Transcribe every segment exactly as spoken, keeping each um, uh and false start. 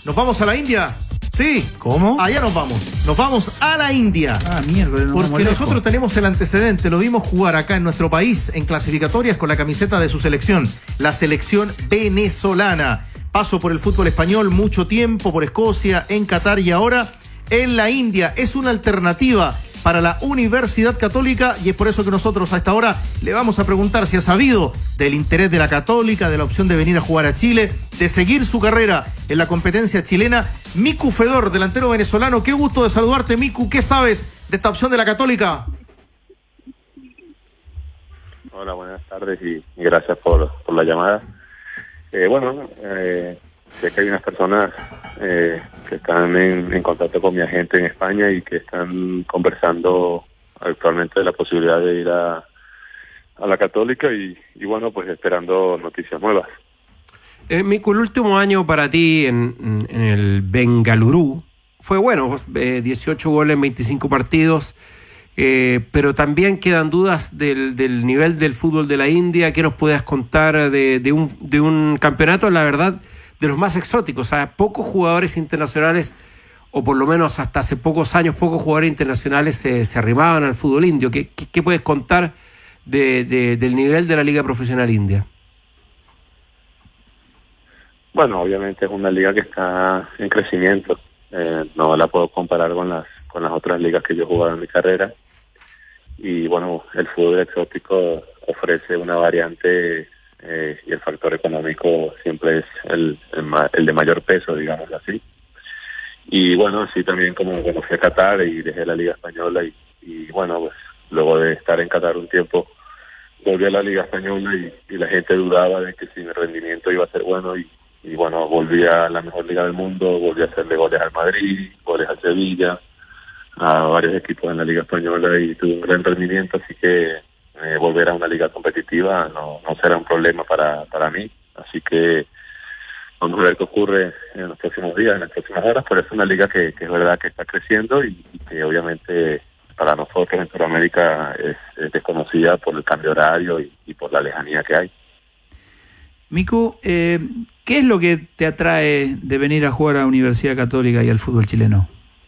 ¿Nos vamos a la India? Sí. ¿Cómo? Allá nos vamos. Nos vamos a la India. Ah, mierda. No porque nosotros tenemos el antecedente. Lo vimos jugar acá en nuestro país en clasificatorias con la camiseta de su selección. La selección venezolana. Paso por el fútbol español, mucho tiempo por Escocia, en Qatar y ahora en la India. Es una alternativa para la Universidad Católica y es por eso que nosotros a esta hora le vamos a preguntar si ha sabido del interés de la Católica, de la opción de venir a jugar a Chile, de seguir su carrera en la competencia chilena. Miku Fedor, delantero venezolano, qué gusto de saludarte, Miku. ¿Qué sabes de esta opción de la Católica? Hola, buenas tardes y gracias por, por la llamada. Eh, bueno, eh, sé que hay unas personas eh, que están en, en contacto con mi agente en España y que están conversando actualmente de la posibilidad de ir a, a la Católica y, y bueno, pues esperando noticias nuevas. Eh, Miku, el último año para ti en, en el Bengaluru fue bueno, eh, dieciocho goles en veinticinco partidos, eh, pero también quedan dudas del, del nivel del fútbol de la India. ¿Qué nos puedas contar de, de, un, de un campeonato, la verdad, de los más exóticos? O sea, pocos jugadores internacionales, o por lo menos hasta hace pocos años, pocos jugadores internacionales se, se arrimaban al fútbol indio. ¿Qué, qué, qué puedes contar de, de, del nivel de la Liga Profesional India? Bueno, obviamente es una liga que está en crecimiento. Eh, no la puedo comparar con las con las otras ligas que yo he jugado en mi carrera. Y bueno, el fútbol exótico ofrece una variante eh, y el factor económico siempre es el, el, ma el de mayor peso, digamos así. Y bueno, así también como conocí a Qatar y dejé la Liga Española y, y bueno, pues luego de estar en Qatar un tiempo, volví a la Liga Española y, y la gente dudaba de que si mi rendimiento iba a ser bueno y, y bueno, volví a la mejor liga del mundo, volví a hacerle goles al Madrid, goles al Sevilla, a varios equipos en la Liga Española y tuve un gran rendimiento, así que eh, volver a una liga competitiva no, no será un problema para, para mí, así que vamos a ver qué ocurre en los próximos días, en las próximas horas, pero es una liga que, que es verdad que está creciendo y, y que obviamente para nosotros en Sudamérica es, es desconocida por el cambio horario y, y por la lejanía que hay. Miku, eh, ¿qué es lo que te atrae de venir a jugar a la Universidad Católica y al fútbol chileno?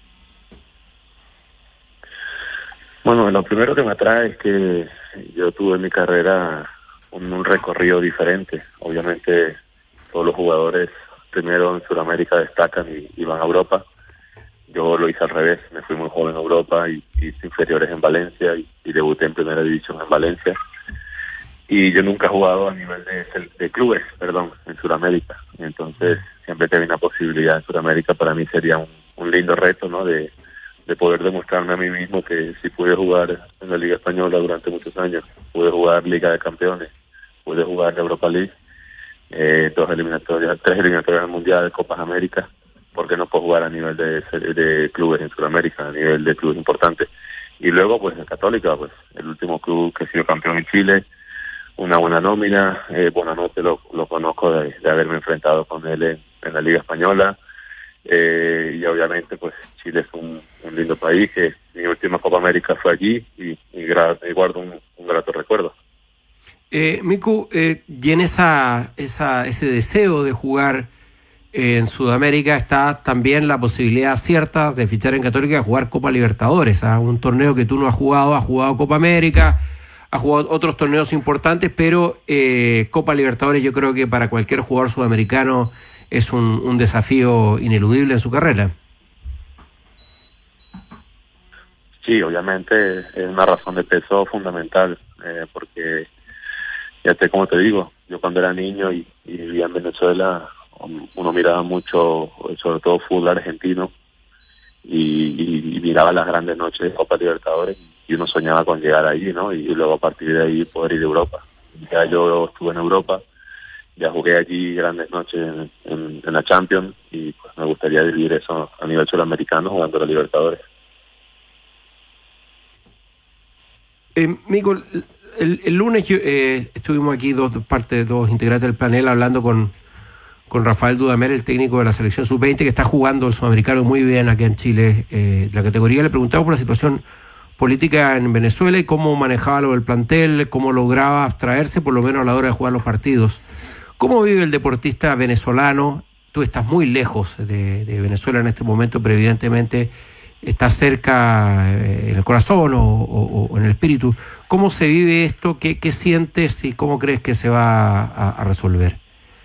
Bueno, lo primero que me atrae es que yo tuve en mi carrera un, un recorrido diferente. Obviamente todos los jugadores primero en Sudamérica destacan y, y van a Europa. Yo lo hice al revés, me fui muy joven a Europa y hice inferiores en Valencia y, y debuté en primera división en Valencia. Y yo nunca he jugado a nivel de, de clubes, perdón, en Sudamérica. Entonces siempre que hay una posibilidad en Sudamérica para mí sería un, un lindo reto, ¿no? De de poder demostrarme a mí mismo que si pude jugar en la Liga Española durante muchos años, pude jugar Liga de Campeones, pude jugar Europa League, eh, dos eliminatorias, tres eliminatorias del Mundial, Copas América, ¿por qué no puedo jugar a nivel de, de clubes en Sudamérica, a nivel de clubes importantes? Y luego, pues, en Católica, pues, el último club que ha sido campeón en Chile, una buena nómina, eh, Buenanote lo, lo conozco de, de haberme enfrentado con él en, en la Liga Española. Eh, y obviamente pues Chile es un, un lindo país, que mi última Copa América fue allí y, y, y guardo un, un grato recuerdo. Eh, Miku, eh, y en esa, esa, ese deseo de jugar eh, en Sudamérica está también la posibilidad cierta de fichar en Católica y jugar Copa Libertadores, ¿eh? Un torneo que tú no has jugado, has jugado Copa América, has jugado otros torneos importantes, pero eh, Copa Libertadores yo creo que para cualquier jugador sudamericano es un, un desafío ineludible en su carrera. Sí, obviamente es una razón de peso fundamental, eh, porque ya te, como te digo, yo cuando era niño y, y vivía en Venezuela, uno miraba mucho, sobre todo fútbol argentino, y, y, y miraba las grandes noches de Copa Libertadores, y uno soñaba con llegar ahí, ¿no? Y, y luego a partir de ahí poder ir a Europa. Ya yo estuve en Europa, ya jugué allí grandes noches en, en, en la Champions y pues me gustaría vivir eso a nivel sudamericano jugando la Libertadores. Eh, Miku, el, el lunes yo, eh, estuvimos aquí dos partes, dos integrantes del panel hablando con, con Rafael Dudamel, el técnico de la selección sub veinte que está jugando el sudamericano muy bien aquí en Chile, eh, la categoría. Le preguntamos por la situación política en Venezuela y cómo manejaba lo del plantel, cómo lograba abstraerse por lo menos a la hora de jugar los partidos. ¿Cómo vive el deportista venezolano tú estás muy lejos de, de Venezuela en este momento, pero evidentemente estás cerca eh, en el corazón o, o, o en el espíritu. ¿Cómo se vive esto? ¿Qué, qué sientes y cómo crees que se va a, a resolver?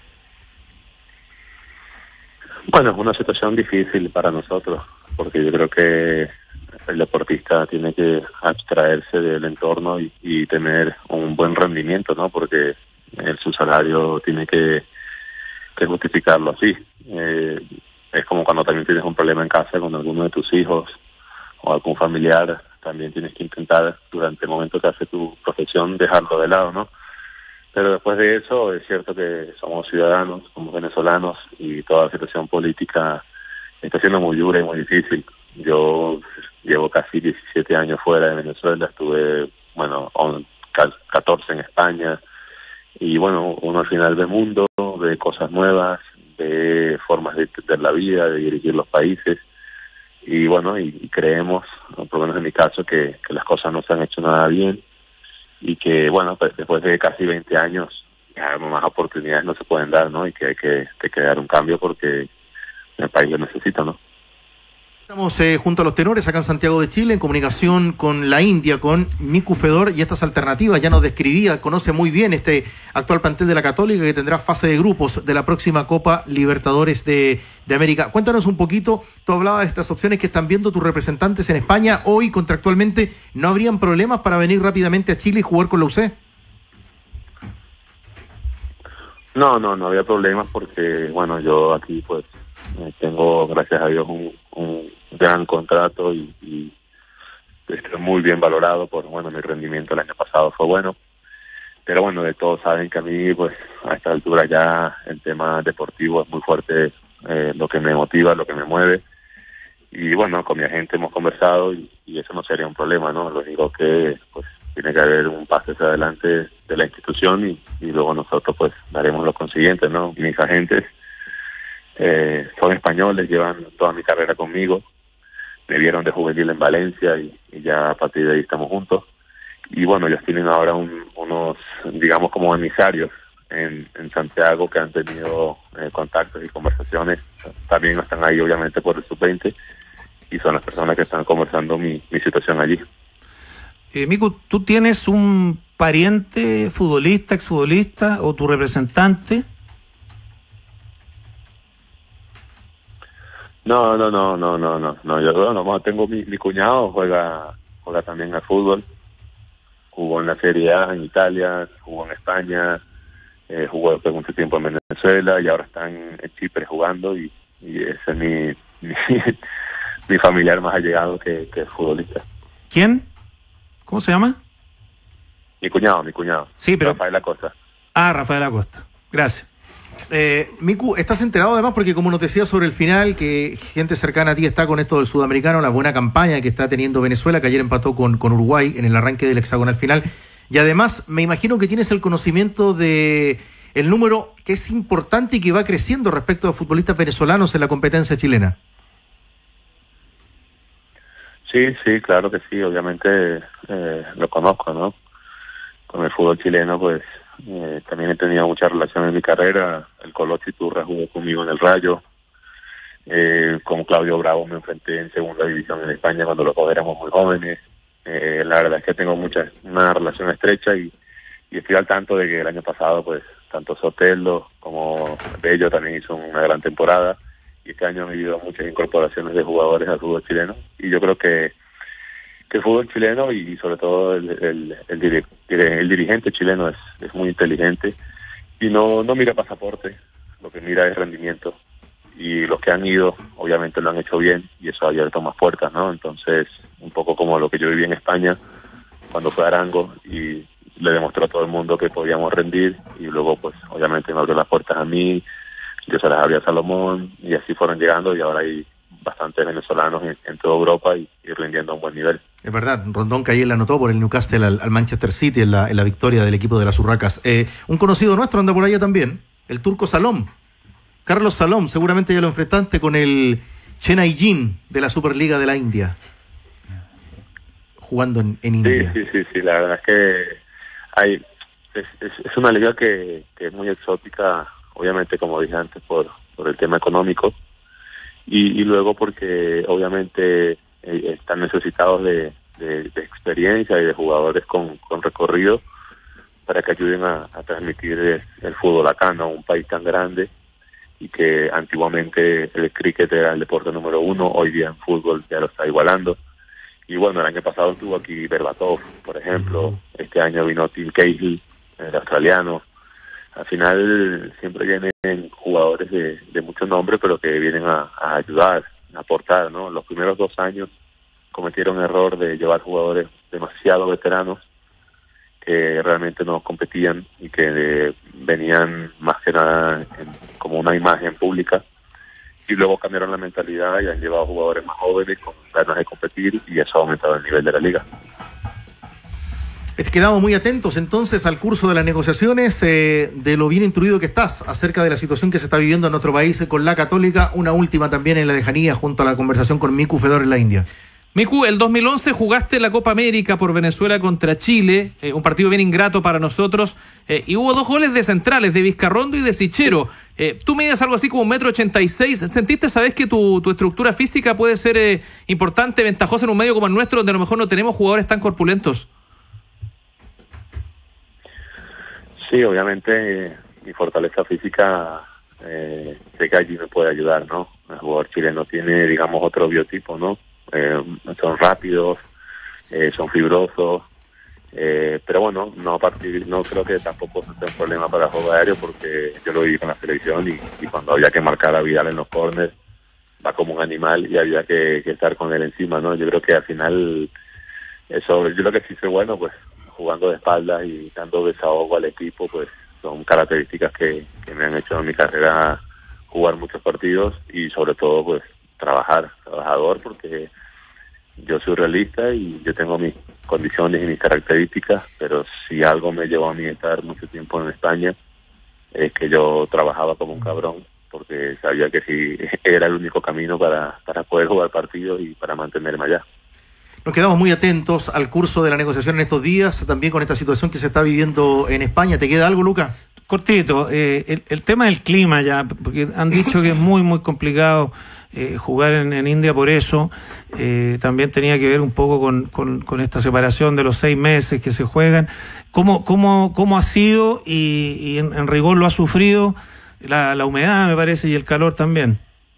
Bueno, es una situación difícil para nosotros, porque yo creo que el deportista tiene que abstraerse del entorno y, y tener un buen rendimiento, ¿no? Porque el, su salario tiene que, que justificarlo así. Eh, es como cuando también tienes un problema en casa con alguno de tus hijos o algún familiar, también tienes que intentar durante el momento que hace tu profesión dejarlo de lado, ¿no? Pero después de eso es cierto que somos ciudadanos, somos venezolanos y toda la situación política está siendo muy dura y muy difícil. Yo llevo casi diecisiete años fuera de Venezuela, estuve, bueno, catorce en España y bueno, uno al final ve mundo, ve cosas nuevas, ve formas de entender la vida, de dirigir los países y bueno, y, y creemos, por lo menos en mi caso, que, que las cosas no se han hecho nada bien y que, bueno, pues después de casi veinte años, ya más oportunidades no se pueden dar, ¿no? Y que hay que, que, que dar un cambio porque el país lo necesita, ¿no? Estamos eh, junto a los tenores acá en Santiago de Chile, en comunicación con la India, con Miku Fedor, y estas alternativas ya nos describía, conoce muy bien este actual plantel de la Católica que tendrá fase de grupos de la próxima Copa Libertadores de, de América. Cuéntanos un poquito, tú hablabas de estas opciones que están viendo tus representantes en España. Hoy, contractualmente, ¿no habrían problemas para venir rápidamente a Chile y jugar con la U C? No, no, no había problemas porque, bueno, yo aquí pues eh, tengo, gracias a Dios, un, un gran contrato y, y estoy muy bien valorado por, bueno, mi rendimiento el año pasado fue bueno, pero bueno, de todos saben que a mí pues a esta altura ya el tema deportivo es muy fuerte, eh, lo que me motiva, lo que me mueve y bueno, con mi agente hemos conversado y, y eso no sería un problema, ¿no? Lo único que pues tiene que haber un paso hacia adelante de la institución y, y luego nosotros pues daremos lo consiguiente, ¿no? Mis agentes eh, son españoles, llevan toda mi carrera conmigo, me vieron de juvenil en Valencia y, y ya a partir de ahí estamos juntos. Y bueno, ellos tienen ahora un, unos, digamos, como emisarios en, en Santiago que han tenido eh, contactos y conversaciones. También están ahí, obviamente, por el sub veinte y son las personas que están conversando mi, mi situación allí. Eh, Miku, ¿tú tienes un pariente futbolista, exfutbolista o tu representante? No, no, no, no, no, no, no. Yo no, tengo mi, mi cuñado, juega, juega también al fútbol. Jugó en la Serie A en Italia, jugó en España, eh, jugó después mucho tiempo en Venezuela y ahora está en, en Chipre jugando y, y ese es mi, mi, mi familiar más allegado que, que es futbolista. ¿Quién? ¿Cómo se llama? Mi cuñado, mi cuñado. Sí, pero... Rafael Acosta. Ah, Rafael Acosta. Gracias. Eh, Miku, ¿estás enterado además? Porque como nos decía sobre el final, que gente cercana a ti está con esto del sudamericano, la buena campaña que está teniendo Venezuela, que ayer empató con, con Uruguay en el arranque del hexagonal final. Y además, me imagino que tienes el conocimiento de el número que es importante y que va creciendo respecto a futbolistas venezolanos en la competencia chilena. Sí, sí, claro que sí, obviamente eh, lo conozco, ¿no? Con el fútbol chileno, pues eh, también he tenido mucha relación en mi carrera. El Colo Chiturra jugó conmigo en el Rayo. Eh, con Claudio Bravo me enfrenté en segunda división en España cuando los dos éramos muy jóvenes. Eh, la verdad es que tengo mucha, una relación estrecha y, y estoy al tanto de que el año pasado, pues, tanto Sotelo como Bello también hizo una gran temporada. Y este año han habido muchas incorporaciones de jugadores al fútbol chileno y yo creo que, que el fútbol chileno y sobre todo el, el, el, dir, el dirigente chileno es, es muy inteligente y no, no mira pasaporte, lo que mira es rendimiento y los que han ido obviamente lo han hecho bien y eso ha abierto más puertas, ¿no? Entonces un poco como lo que yo viví en España cuando fue a Arango y le demostró a todo el mundo que podíamos rendir y luego pues obviamente me abrió las puertas a mí, yo se las abría a Salomón y así fueron llegando y ahora hay bastantes venezolanos en, en toda Europa y, y rindiendo a un buen nivel. Es verdad, Rondón que ayer la anotó por el Newcastle al, al Manchester City en la, en la victoria del equipo de las Urracas. Eh, un conocido nuestro anda por allá también, el turco Salom, Carlos Salom, seguramente ya lo enfrentaste con el Chennai Jin de la Superliga de la India, jugando en, en India. Sí, sí, sí, sí, la verdad es que hay, es, es, es una liga que, que es muy exótica. Obviamente, como dije antes, por, por el tema económico, y, y luego porque obviamente eh, están necesitados de, de, de experiencia y de jugadores con, con recorrido para que ayuden a, a transmitir el, el fútbol acá, ¿no? Un país tan grande y que antiguamente el cricket era el deporte número uno, hoy día en fútbol ya lo está igualando. Y bueno, el año pasado estuvo aquí Berbatov, por ejemplo, este año vino Tim Cahill, el australiano. Al final siempre vienen jugadores de, de mucho nombre, pero que vienen a, a ayudar, a aportar, ¿no? Los primeros dos años cometieron el error de llevar jugadores demasiado veteranos que realmente no competían y que eh, venían más que nada en, como una imagen pública, y luego cambiaron la mentalidad y han llevado jugadores más jóvenes con ganas de competir, y eso ha aumentado el nivel de la liga. Quedamos muy atentos entonces al curso de las negociaciones, eh, de lo bien instruido que estás acerca de la situación que se está viviendo en nuestro país con la Católica. Una última también en la lejanía junto a la conversación con Miku Fedor en la India. Miku, el dos mil once jugaste la Copa América por Venezuela contra Chile, eh, un partido bien ingrato para nosotros, eh, y hubo dos goles de centrales, de Vizcarrondo y de Sichero. Eh, tú medías algo así como un metro ochenta y seis. ¿Sentiste, sabes, que tu, tu estructura física puede ser eh, importante, ventajosa en un medio como el nuestro, donde a lo mejor no tenemos jugadores tan corpulentos? Sí, obviamente eh, mi fortaleza física eh, sé que allí me puede ayudar, ¿no? El jugador chileno tiene, digamos, otro biotipo, ¿no? Eh, son rápidos, eh, son fibrosos, eh, pero bueno, no a partir, no creo que tampoco sea un problema para el juego aéreo, porque yo lo viví con la selección y, y cuando había que marcar a Vidal en los corners, va como un animal y había que, que estar con él encima, ¿no? Yo creo que al final, eso, yo lo que sí soy bueno, pues jugando de espaldas y dando desahogo al equipo, pues son características que, que me han hecho en mi carrera jugar muchos partidos y sobre todo pues trabajar, trabajador, porque yo soy realista y yo tengo mis condiciones y mis características, pero si algo me llevó a mí a estar mucho tiempo en España es que yo trabajaba como un cabrón, porque sabía que si era el único camino para, para poder jugar partidos y para mantenerme allá. Nos quedamos muy atentos al curso de la negociación en estos días, también con esta situación que se está viviendo en España. ¿Te queda algo, Luca? Cortito, eh, el, el tema del clima ya, porque han dicho que es muy, muy complicado eh, jugar en, en India por eso. Eh, también tenía que ver un poco con, con, con esta separación de los seis meses que se juegan. ¿Cómo, cómo, cómo ha sido y, y en, en rigor lo ha sufrido la, la humedad, me parece, y el calor también?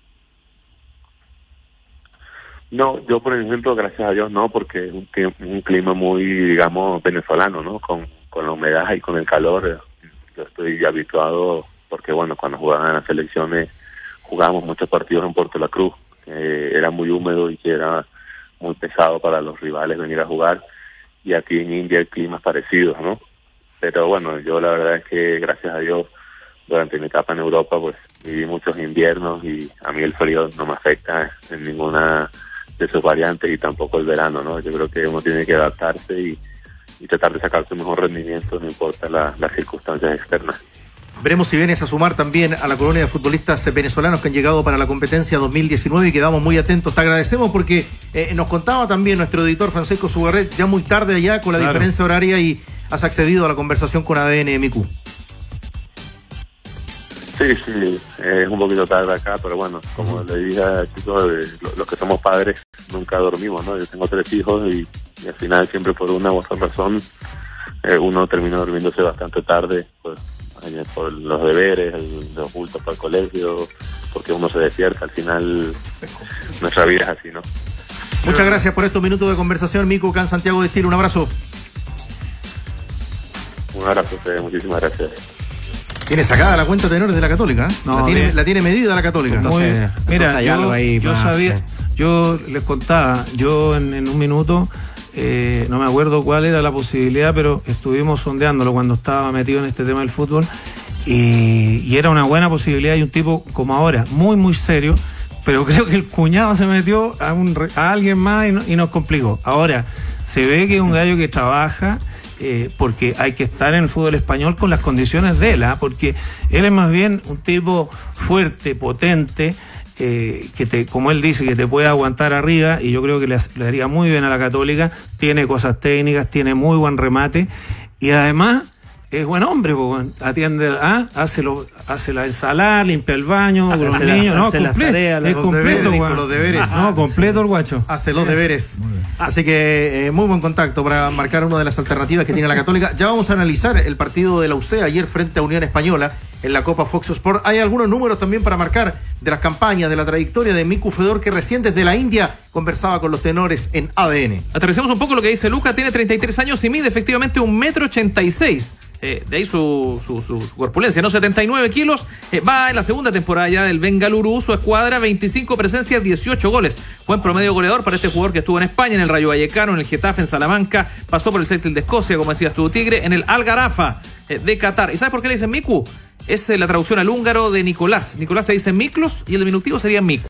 No, yo por ejemplo, gracias a Dios no, porque es un, un clima muy, digamos, venezolano, ¿no? Con, con la humedad y con el calor, yo estoy habituado, porque bueno, cuando jugaban en las selecciones, jugábamos muchos partidos en Puerto La Cruz, eh, era muy húmedo y que era muy pesado para los rivales venir a jugar, y aquí en India el clima es parecido, ¿no? Pero bueno, yo la verdad es que gracias a Dios, durante mi etapa en Europa, pues viví muchos inviernos y a mí el frío no me afecta en ninguna de sus variantes y tampoco el verano, ¿no? Yo creo que uno tiene que adaptarse y, y tratar de sacar su mejor rendimiento, no importa la, las circunstancias externas. Veremos si vienes a sumar también a la colonia de futbolistas venezolanos que han llegado para la competencia dos mil diecinueve y quedamos muy atentos. Te agradecemos porque eh, nos contaba también nuestro editor Francisco Sugarret, ya muy tarde allá con la claro. diferencia horaria, y has accedido a la conversación con A D N M Q. Sí, sí, es un poquito tarde acá, pero bueno, como uh-huh. le dije a chicos, eh, los, los que somos padres nunca dormimos, ¿no? Yo tengo tres hijos y, y al final siempre por una u otra razón eh, uno termina durmiéndose bastante tarde, pues por los deberes, el, los bultos para el colegio, porque uno se despierta, al final nuestra vida es así, ¿no? Muchas gracias por estos minutos de conversación, Miku, acá en Santiago de Chile, un abrazo. Un abrazo a ustedes, muchísimas gracias. Tiene sacada la cuenta de tenores de la Católica, ¿eh? No, la, tiene, la tiene medida la Católica. Entonces, Muy, mira, yo, ahí yo más, sabía, sí. yo les contaba, yo en, en un minuto, eh, no me acuerdo cuál era la posibilidad, pero estuvimos sondeándolo cuando estaba metido en este tema del fútbol, y, y era una buena posibilidad, y un tipo como ahora, muy muy serio, pero creo que el cuñado se metió a, un, a alguien más y, no, y nos complicó. Ahora, se ve que es un gallo que trabaja, Eh, porque hay que estar en el fútbol español con las condiciones de él, ¿eh? Porque él es más bien un tipo fuerte, potente, eh, que te, como él dice, que te puede aguantar arriba, y yo creo que le, le haría muy bien a la Católica. Tiene cosas técnicas, tiene muy buen remate, y además es buen hombre, po, atiende, ¿ah? hace, lo, hace la ensalada, limpia el baño, Hace con los la- niños, no, hace las completo, tareas, es los completo, deberes, Nico, weón. los deberes. No, completo el guacho. Hace los deberes. Así que eh, muy buen contacto para marcar una de las alternativas que tiene la Católica. Ya vamos a analizar el partido de la U C E ayer frente a Unión Española en la Copa Fox Sport. Hay algunos números también para marcar de las campañas, de la trayectoria de Miku Fedor, que recién desde la India conversaba con los tenores en A D N. Aterricemos un poco lo que dice Luca, tiene treinta y tres años y mide efectivamente un metro ochenta y seis. Eh, de ahí su, su, su, su corpulencia, ¿no? setenta y nueve kilos. Eh, va en la segunda temporada ya del Bengaluru, su escuadra, veinticinco presencias, dieciocho goles. Buen promedio goleador para este jugador que estuvo en España, en el Rayo Vallecano, en el Getafe, en Salamanca. Pasó por el Celtic de Escocia, como decías tú, Tigre, en el Al Gharafa eh, de Qatar. ¿Y sabes por qué le dicen Miku? Es eh, la traducción al húngaro de Nicolás. Nicolás se dice Miklos y el diminutivo sería Miku.